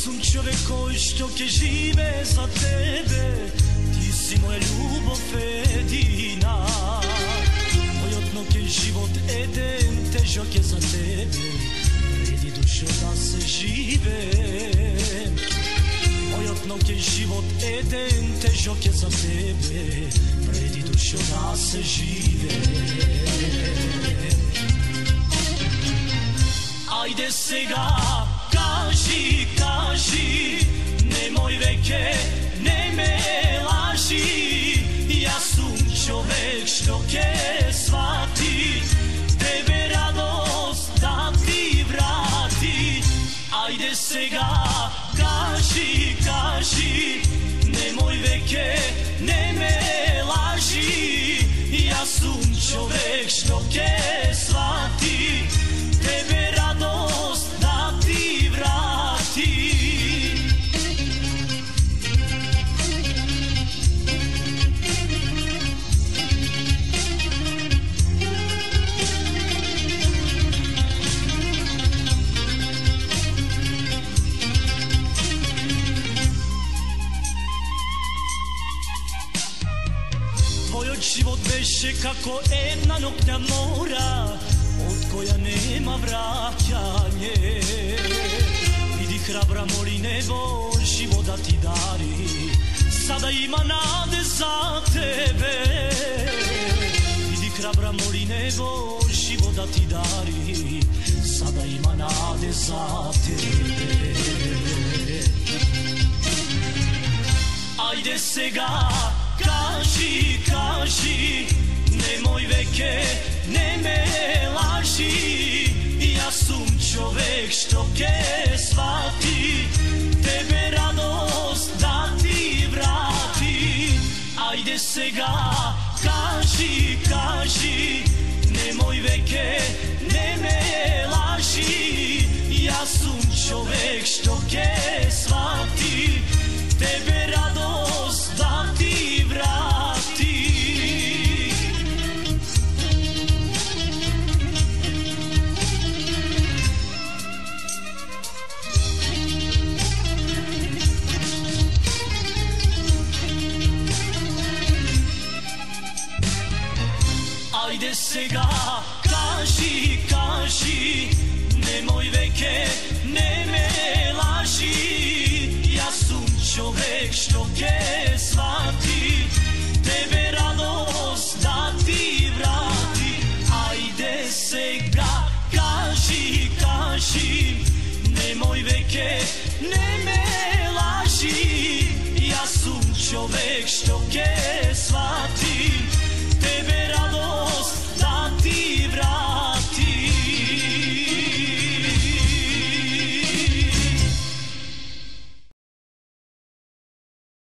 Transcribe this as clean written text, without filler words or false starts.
sam čovjek koji što ke žive za tebe, ti si moja ljubov jedina. Moj odnok je život eden, težak je za tebe, vredi dušo da se žive. Moj odnok je život eden, težak je za tebe, vredi dušo da se žive. Ajde сега, kaži, kaži, nemoj veke, ne me laži. Ja sam čovek što ke shvati, tebe radost da ti vrati. Ajde сега, kaži, kaži, nemoj veke, ne me laži. Ja sam čovek što ke shvati, tebe radost da ti vrati. Tvoj život beše kako jedna noćna mora, od koja nema vraćanje. Vidi hrabra moli nebo, život da ti dari, sada ima nade za tebe. Vidi hrabra moli nebo, život da ti dari, sada ima nade za tebe. Ajde сега, kaži, kaži, nemoj veke, ne me laži. Ja sam čovek što ke shvati, tebe radost da ti vrati. Ajde сега, kaži, kaži, nemoj veke, ne me laži. Ja sam čovek što ke shvati, tebe radost da ti vrati. Ajde сега, kaži, kaži, nemoj veke, ne me laži. Ja sam čovek što ke shvati, tebe radost da ti vrati. Ajde сега, kaži, kaži, nemoj veke, ne me laži. Ja sam čovek što ke